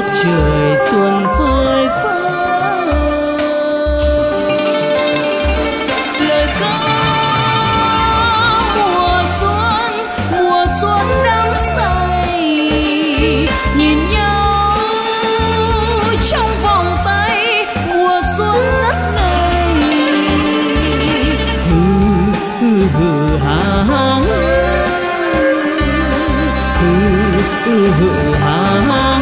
trời xuân phơi phới. Lời ca mùa xuân đắm say, nhìn nhau trong vòng tay mùa xuân ngất ngây. Hừ ha ha ha ha.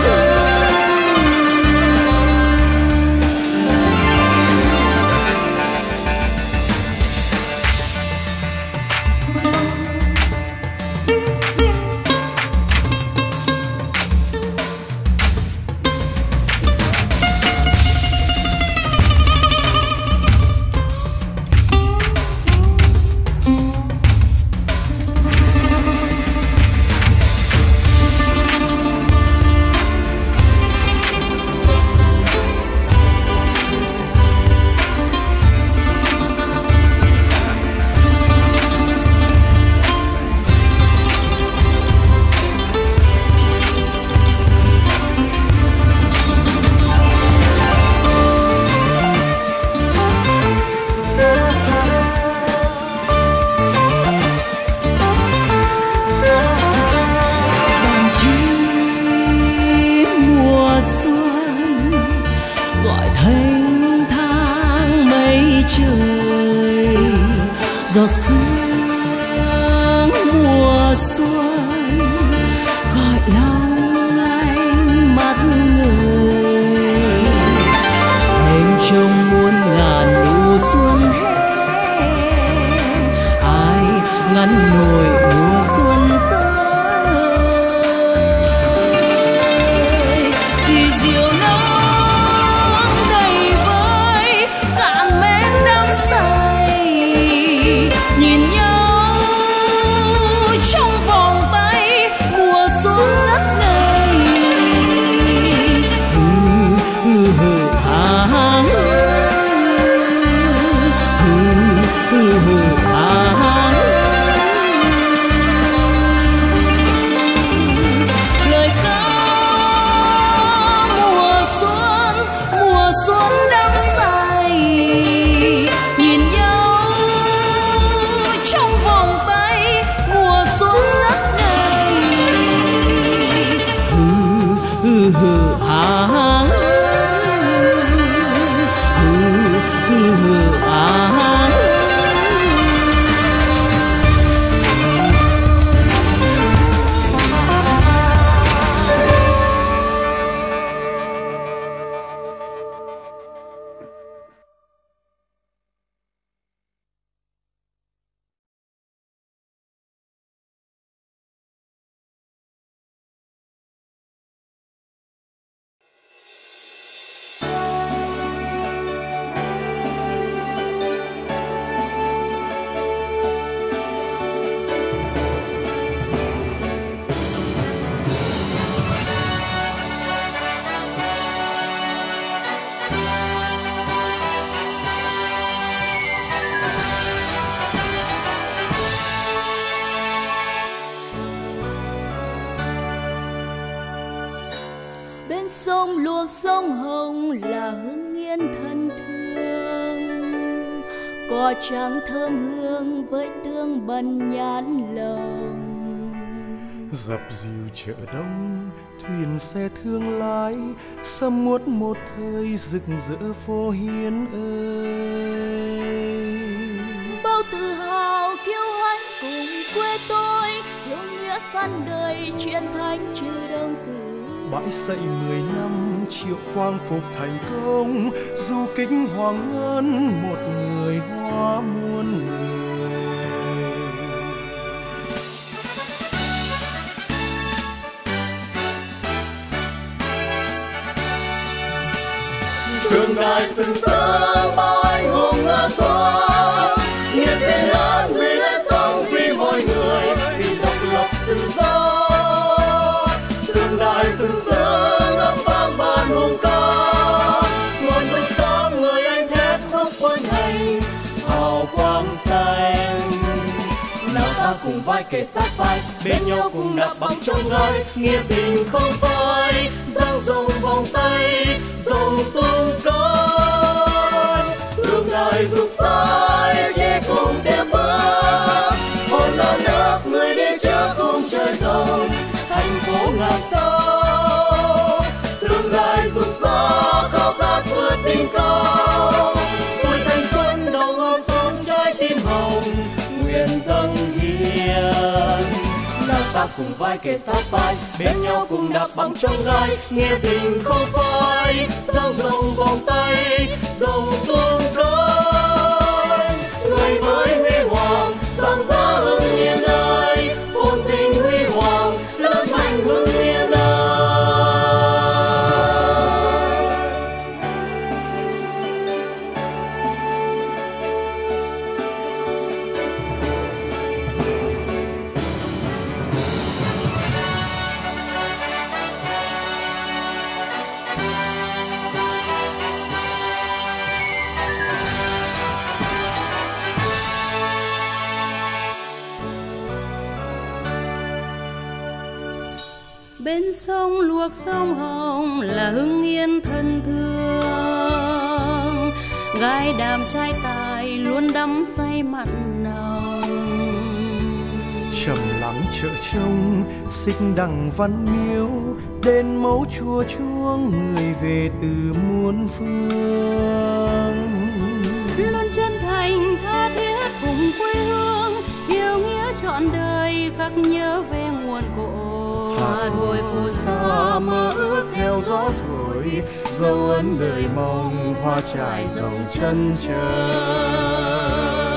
Giọt sương mùa xuân gọi long lanh mắt người, hình trong muôn ngàn nụ xuân hè, ai ngăn nổi mùa xuân tới. Thì diều nắng đầy vơi cạn mến đắm say, nhìn nhau trong vòng tay mùa xuân ngất ngây. Ha ha ha. Lời ca mùa xuân đắm say, nhìn nhau trong vòng tay mùa xuân ngất ngây. Ha ha ha. Bên sông luộc sông Hồng là hương yên thân thương, cỏ trắng thơm hương với tương bần nhãn lồng. Dập dìu chợ đông thuyền xe thương lái, sầm uất một thời rực rỡ phố hiến ơi. Bao tự hào kiêu hãnh cùng quê tôi, hiếu nghĩa san đời truyền thanh chư đông tử. Bãi xây 10 năm triệu quang phục thành công, du kích hoàng ngân một người hóa muôn người. Tương đài sừng sỡ bao anh hùng ngã xuống, nhiệt tình lớn vì lên sông vì mọi người, vì độc lập tự do. Tương đài sừng sỡ ngâm vang ban hùng ca, nguồn vinh sáng người anh thép khúc quân hành hào quang xanh. Nào ta cùng vai kề sát vai, bên nhau cùng đạp băng trong gai, nghĩa tình không phai, dâng rồng vòng tay rồng tung cánh, tương lai rực rỡ che cùng đêm mơ, hồn non nước người đi trước cùng trời rồng, thành phố ngàn sao, tương lai rực rỡ khao khát vượt đỉnh cao, tuổi thanh xuân đầu ngọn sóng trái tim hồng, nguyện dâng hiến. Là ta cùng vai kề sát vai, bên nhau cùng đạp bằng trong gai, nghĩa tình không phai, dang rộng vòng tay, rồng tung cánh, người mới huy hoàng, rạng rỡ hưng yên ơi, phồn thịnh huy hoàng, lớn mạnh hưng yên ơi. Bên sông luộc sông Hồng là Hưng Yên thân thương, gái đàm trai tài luôn đắm say mặn nồng. Trầm lắng chợ trông xích đằng văn miếu, đến mẫu chùa chuông người về từ muôn phương. Luôn chân thành tha thiết cùng quê hương, yêu nghĩa trọn đời khắc nhớ về nguồn cội. Hồi phù sa mơ ước theo gió thổi, dấu ấn đời mong hoa trải dòng chân trời.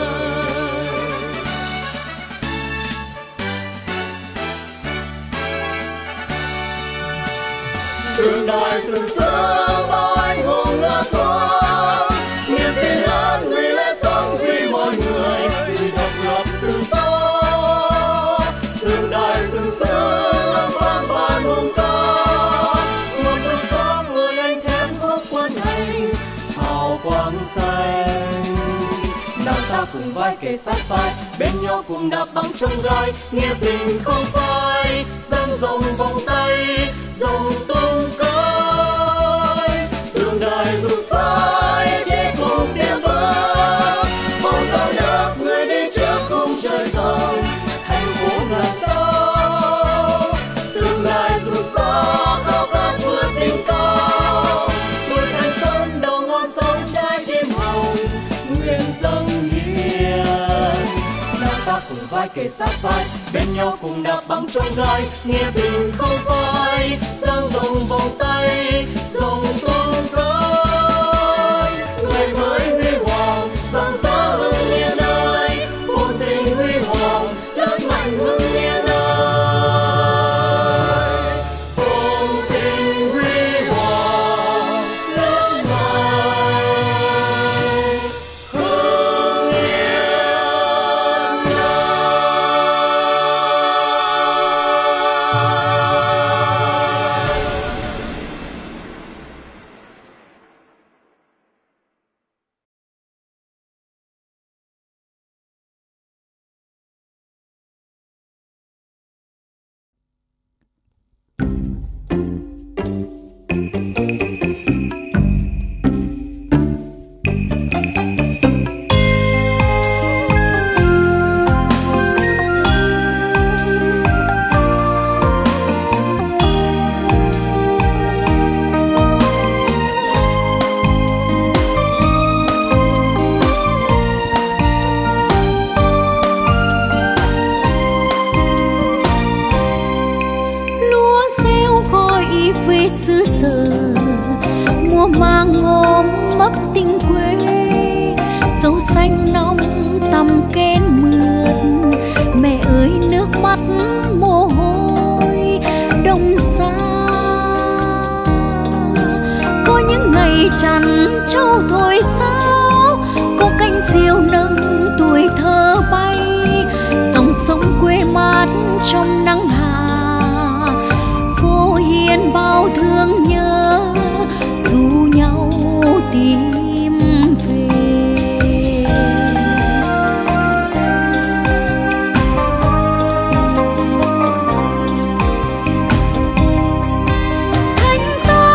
Tương đại sừng sững bao anh hùng ngã xuống, niềm tin lớn người lên sống vì mọi người, vì độc lập tự do. Tương đại sừng sững vang vang hùng ca, nguồn nước sông người anh thép khúc quân hành, hào quang xanh. Nào ta cùng vai kề sát vai, bên nhau cùng đạp bằng trong gai, nghĩa tình không phai, dang rộng vòng tay, rồng tung cánh, tương lai rực rỡ che cùng tiếng vỡ, màu cao nước người đi trước cùng trời rồng, thành phố ngàn sao, tương lai rực rỡ khao khát vượt đỉnh cao, tuổi thanh xuân đầu ngọn sóng trái tim hồng, nguyện dâng hiến. Nào ta cùng vai kề sát vai, bên nhau cùng đạp bằng trong gai, nghĩa tình không phai, dang rộng vòng tay, rồng tung cánh, ngày mới huy hoàng, rạng rỡ hưng yên ơi, phồn thịnh huy hoàng, lớn mạnh hưng yên ơi, phồn thịnh huy hoàng, lớn mạnh hưng yên ơi. xứ sở mùa mang ngôm mấp tình quê, dấu xanh nong tầm kén mượt. Mẹ ơi nước mắt mồ hôi đông xa, có những ngày chăn trâu thổi sáo, có cánh diều nâng tuổi thơ bay, dòng sông quê mát trong nắng hà. Phố hiền bao thương nhớ ru nhau tìm về. Thanh ta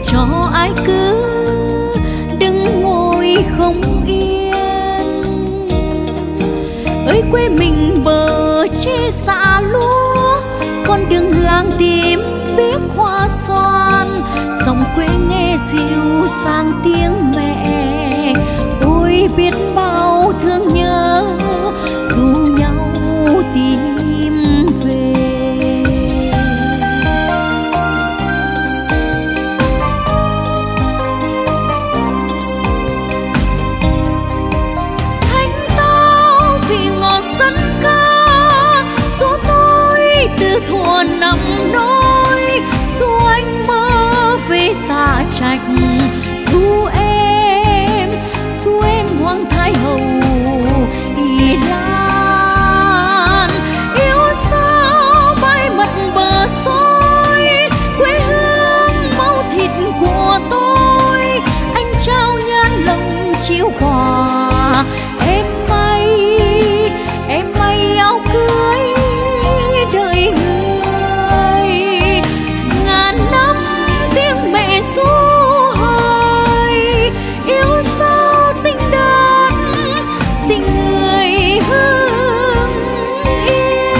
cho ai cứ đừng ngồi không yên. Ơi quê mình bờ che xạ lúa, con đường làng tím biết hoa xoan, dòng quê nghe dịu sang tiếng mẹ. Ôi biết bao thương nhớ dù nhau tìm về. Thanh tao vì ngọt dân ca, dù tôi từ thuở nằm nôi, dù anh mơ về xa trạch, dù em Hoàng Thái Hậu Ý Lan. Yêu sao bay mặt bờ xôi, quê hương máu thịt của tôi, anh trao nhan lòng chiếu quà. Em may áo cưới đợi người, ngàn năm tiếng mẹ ru hời. Yêu sao tình đơn tình người hương yên.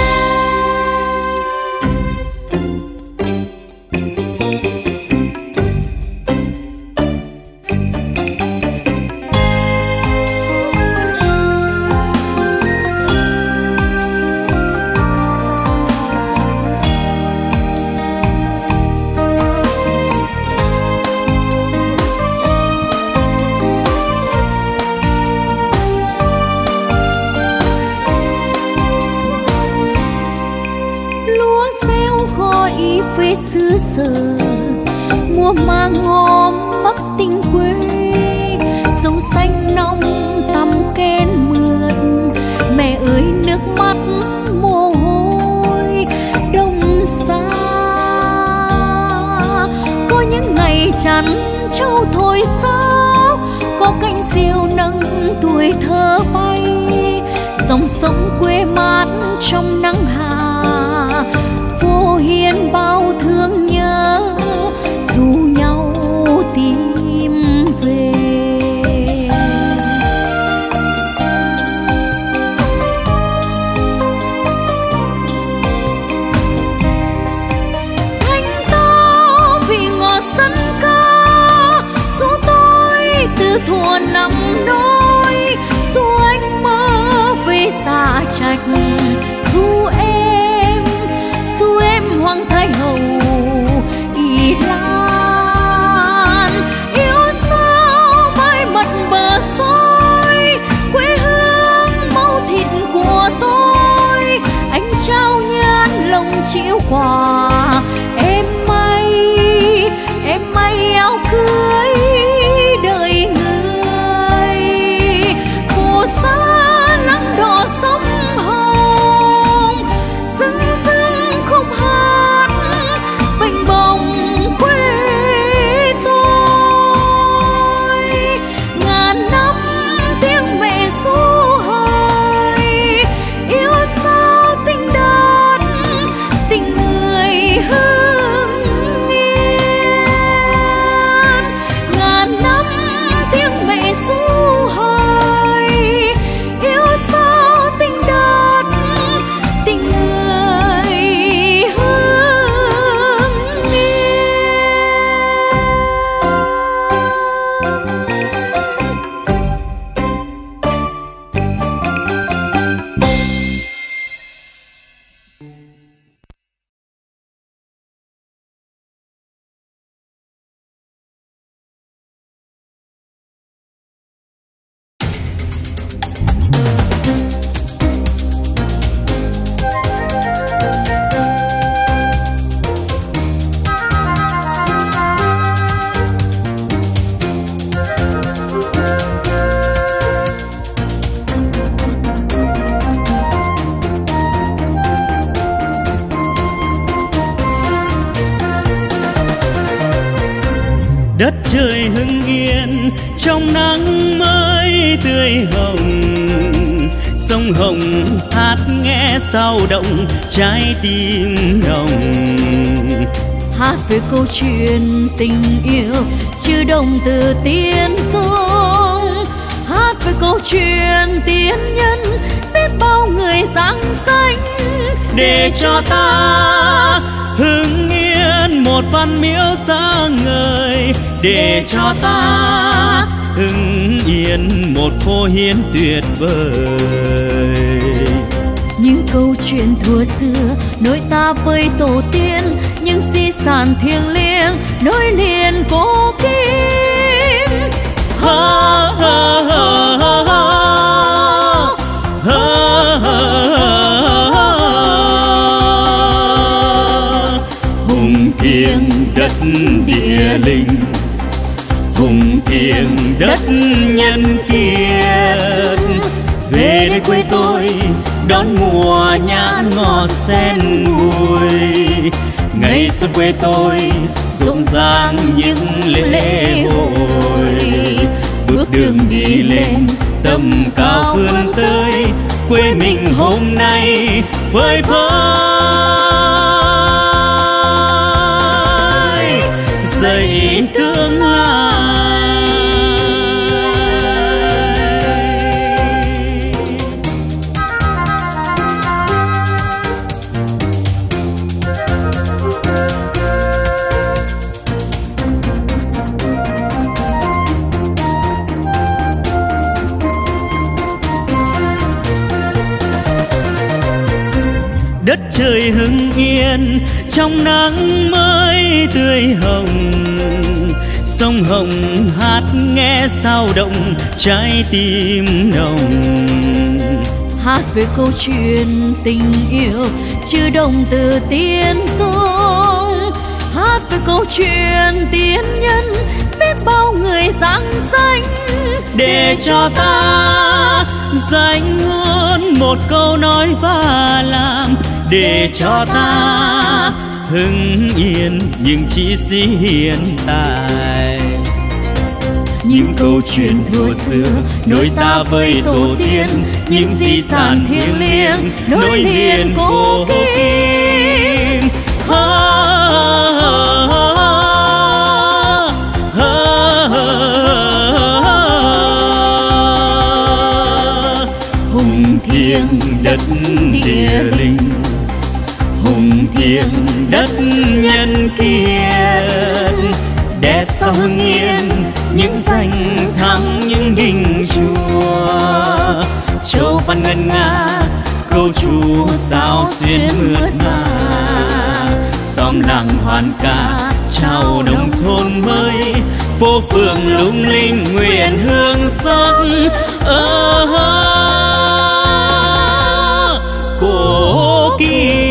Lúa gieo gọi về xứ sở, mùa màng ngóm mấp tình quê. Dâu xanh nong tăm ken mượt, mẹ ơi nước mắt mồ hôi đông xa. Có những ngày chăn trâu thổi sáo, có cánh diều nâng tuổi thơ bay. Dòng sông quê mát trong nắng hạ, vô hiền bao thương nhớ dù nhau tìm về. Thanh tao vì ngọt dân ca, dù tôi từ thuở nằm nôi, dù anh mơ về xa trạch, dù em Hoàng Thái Hậu Ý Lan. Yêu sao bay mặt bờ xôi, quê hương máu thịt của tôi, anh trao nhan lòng chịu quà. Em may áo cưới đợi người, phù sa nắng đỏ sông hồng, rưng rưng khúc hát vành bồng quê tôi. Ngàn năm tiếng mẹ ru hời, yêu sao tình đơn tình người hương yên. Ngàn năm tiếng mẹ ru hời, yêu sao tình đơn tình người hương yên. Đất trời hưng yên trong nắng mới tươi hồng, sông Hồng hát nghe sao động trái tim nồng. hát về câu chuyện tình yêu chư đồng từ tiên xuống, hát về câu chuyện tiên nhân biết bao người giáng sanh, để cho ta hưng yên một văn miếu sáng ngời, để cho ta hưng yên một phố hiến tuyệt vời. Những câu chuyện thuở xưa nối ta với tổ tiên, những di sản thiêng liêng nối liền cổ kim. Ha ha ha ha ha ha. Hùng thiêng đất địa linh, hùng thiêng đất nhân kiệt, về đây quê tôi đón mùa nhãn ngọt sen mùi. Ngày xuân quê tôi rộn ràng những lễ hội, bước đường đi lên tầm cao vươn tới quê mình hôm nay vơi vơi dậy tương lai. Đất trời hưng yên trong nắng mới tươi hồng, sông Hồng hát nghe sao động trái tim nồng. Hát về câu chuyện tình yêu chư đồng từ tiên xuống, hát về câu chuyện tiên nhân biết bao người giáng sanh, để cho ta dành hơn một câu nói và làm, để cho ta hưng yên những chí sĩ hiện tại. Những câu chuyện thuở xưa nối ta với tổ tiên, những di sản thiêng liêng nối liền cổ kim. Hùng thiêng đất địa linh, hùng thiêng đất nhân kiệt, đẹp sao hưng yên những danh thắng những đình chùa. Châu văn ngân nga câu chú sao xuyên mượt mà, xóm làng hoàn ca chào nông thôn mới, phố phường lung linh nguyện hương xuân cổ kim.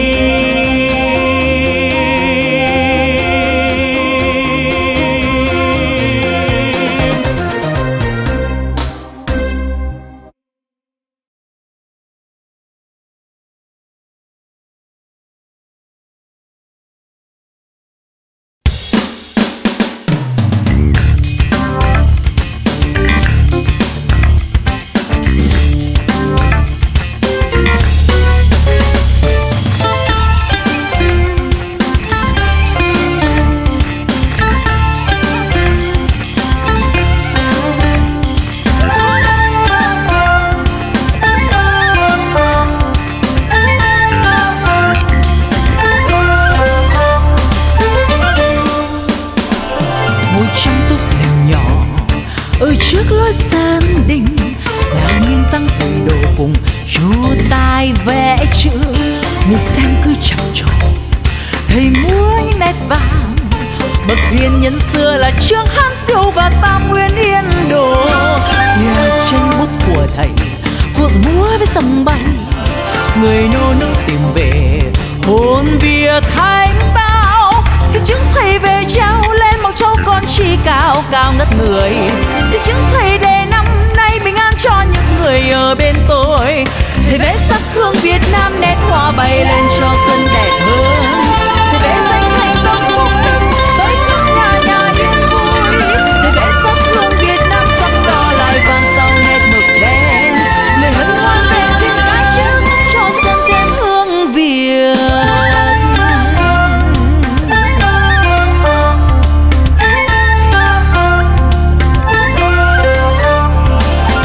bậc hiền nhân xưa là Trương Hán Siêu và Tam Nguyên Yên Đồ. Nhà tranh bút của thầy phượng múa với sầm bay, người nô nữ tìm về hồn vía thanh tao. Xin chứng thầy về trao lên mong cháu con chi cao cao ngất người. Xin chứng thầy để năm nay bình an cho những người ở bên tôi. Thầy vẽ sắc hương Việt Nam nét hoa bay lên cho xuân đẹp hơn. Thầy vẽ danh thành công phúc hưng tới khắp nhà nhà yên vui. Thầy vẽ sắc hương Việt Nam sắc đỏ lại vàng sau nét mực đen. Người hân hoan về xin cái chữ cho xuân thêm hương Việt.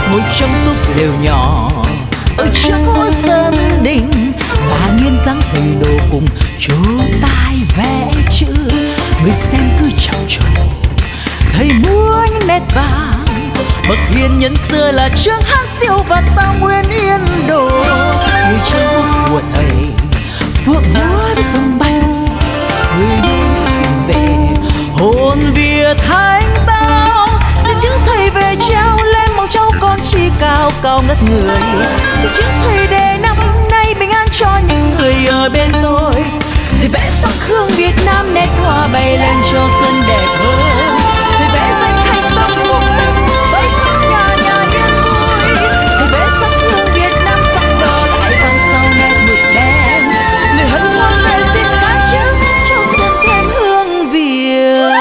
ngồi trong túp lều nhỏ ở trước ngôi sân đình, bà nghiêng dáng thầy đồ cùng trố tai vẽ chữ. Người xem cứ trầm trồ thầy múa những nét vàng, bậc hiền nhân xưa là Trương Hát Siêu và Tam Nguyên Yên Đồ. Người trong bút của thầy phượng múa với sông bay, người tìm về hồn Việt Thánh tao. Xin chữ thầy về treo lên mong cháu con chi cao cao ngất người. Xin chữ thầy để năm nay bình an cho những người ở bên tôi. Thầy vẽ sắc hương Việt Nam nét hoa bay lên cho xuân đẹp hơn. Thầy vẽ danh thành tâm mục đức với khắp nhà nhà yên vui. Thầy vẽ sắc hương Việt Nam sắc đỏ lại vàng sau nét mực đen. Người hân hoan thầy xin ca chúc cho xuân thêm hương Việt.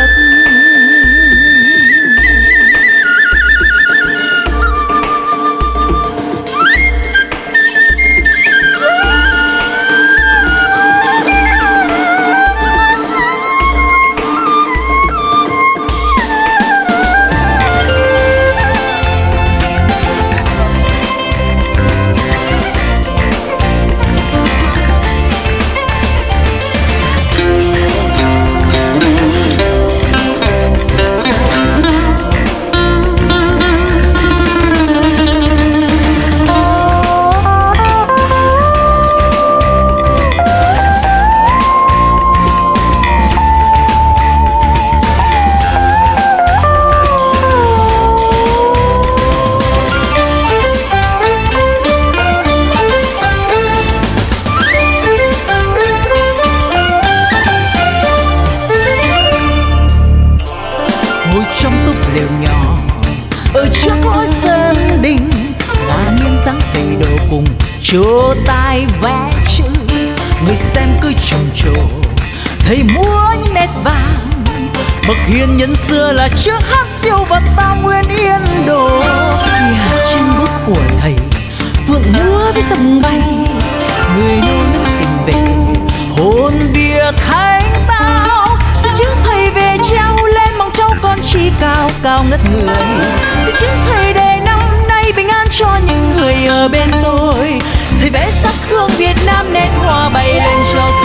Ngồi trong túp lều nhỏ ở trước ngôi sân đình, bà nghiêng dáng thầy đồ cùng trố tai vẽ chữ. Người xem cứ trầm trồ thầy múa những nét vàng, bậc hiền nhân xưa là Trương Hát Siêu và Tam Nguyên Yên Đồ. Nhà trên bút của thầy phượng múa với sông bay, người nô nức tìm về hồn Việt Thánh tao. Xin chữ thầy về treo lên mong cháu con chi cao cao ngất người. Xin chữ thầy để năm nay bình an cho những người ở bên tôi. Thầy vẽ sắc hương Việt Nam nét hoa bay lên cho